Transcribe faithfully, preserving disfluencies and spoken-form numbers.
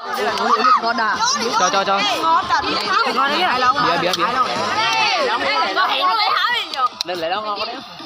Ngon à? Cho cho cho. Ngon cả đi. Ngon đấy. Bia bia bia. Có hẹn nó lấy hái gì. Lên lại đó ngon quá đấy.